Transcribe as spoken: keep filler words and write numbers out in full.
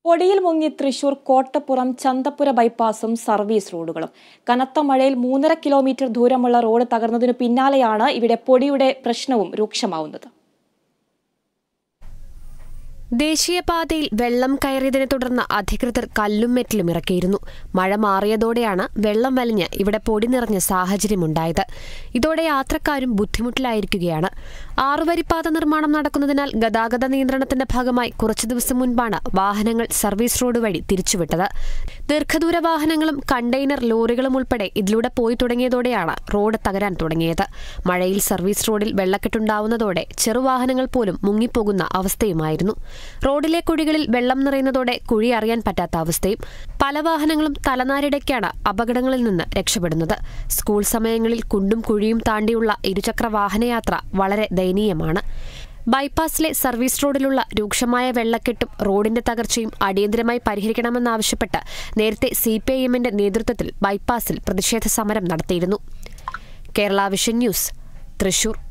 പൊടിയിൽ മുങ്ങി തൃശൂർ കോട്ടപ്പുറം ചന്തപ്പുര ബൈപ്പാസും സർവീസ് റോഡുകളും. കനത്ത മഴയിൽ മൂന്നര കിലോമീറ്റർ ദൂരമുള്ള റോഡ് തകർന്നതിനു പിന്നാലെയാണ് ഇവിടെ പൊടിയുടെ പ്രശ്നവും രൂക്ഷമാവുന്നത്. ദേശീയപാതയിൽ വെള്ളം കയറിയതിനെ തുടർന്ന് അധികൃതർ കല്ലും മെറ്റലും ഇറക്കിയിരുന്നു. മഴ മാറിയതോടെയാണ് വെള്ളം വലിഞ്ഞ് ഇവിടെ പൊടി നിറഞ്ഞ സാഹചര്യമുണ്ടായത്. ഇതോടെ യാത്രക്കാരും ബുദ്ധിമുട്ടിലായിരിക്കുകയാണ്. ആറുവരിപ്പാത നിർമ്മാണം നടക്കുന്നതിനാൽ ഗതാഗത നിയന്ത്രണത്തിന്റെ ഭാഗമായി കുറച്ചു ദിവസം മുൻപാണ് വാഹനങ്ങൾ സർവീസ് റോഡ് വഴി തിരിച്ചുവിട്ടത്. ദീർഘദൂര വാഹനങ്ങളും കണ്ടെയ്നർ ലോറികളും ഉൾപ്പെടെ ഇതിലൂടെ പോയി തുടങ്ങിയതോടെയാണ് റോഡ് തകരാൻ തുടങ്ങിയത്. മഴയിൽ സർവീസ് റോഡിൽ വെള്ളക്കെട്ടുണ്ടാവുന്നതോടെ ചെറുവാഹനങ്ങൾ പോലും മുങ്ങിപ്പോകുന്ന അവസ്ഥയുമായിരുന്നു. റോഡിലെ കുഴികളിൽ വെള്ളം നിറയുന്നതോടെ കുഴി അറിയാൻ പറ്റാത്ത അവസ്ഥയും. പല വാഹനങ്ങളും തലനാരിടയ്ക്കാണ് അപകടങ്ങളിൽ നിന്ന് രക്ഷപ്പെടുന്നത്. സ്കൂൾ സമയങ്ങളിൽ കുണ്ടും കുഴിയും താണ്ടിയുള്ള ഇരുചക്ര വാഹനയാത്ര വളരെ ദയനീയമാണ്. ബൈപ്പാസിലെ സർവീസ് റോഡിലുള്ള രൂക്ഷമായ വെള്ളക്കെട്ടും റോഡിന്റെ തകർച്ചയും അടിയന്തരമായി പരിഹരിക്കണമെന്നാവശ്യപ്പെട്ട് നേരത്തെ സി പി ഐ എമ്മിന്റെ നേതൃത്വത്തിൽ ബൈപ്പാസിൽ പ്രതിഷേധ സമരം നടത്തിയിരുന്നു. Kerala Vision News, Thrissur.